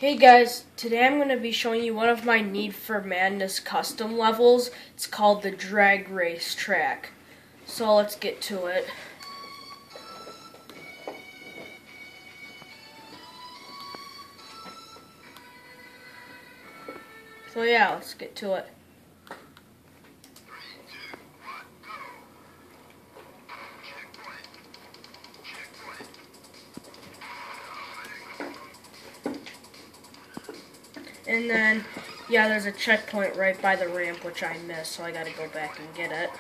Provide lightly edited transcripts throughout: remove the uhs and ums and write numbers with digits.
Hey guys, today I'm going to be showing you one of my Need for Madness custom levels. It's called the Drag Race Track. So let's get to it. So yeah, let's get to it. And then, yeah, there's a checkpoint right by the ramp, which I missed, so I gotta go back and get it.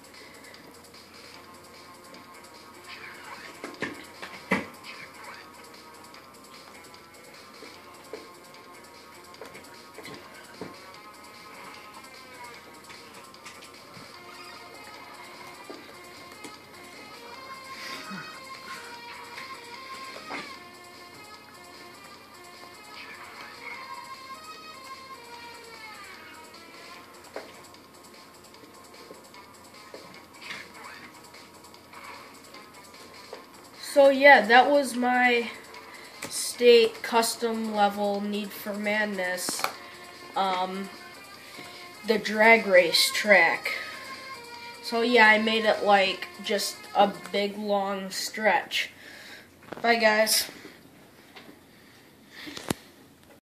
So yeah, that was my state custom level Need for Madness, the Drag Race Track. So yeah, I made it like just a big long stretch. Bye guys.